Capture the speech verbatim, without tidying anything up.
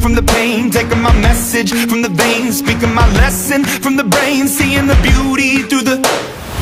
from the pain, taking my message from the veins, speaking my lesson from the brain, seeing the beauty through the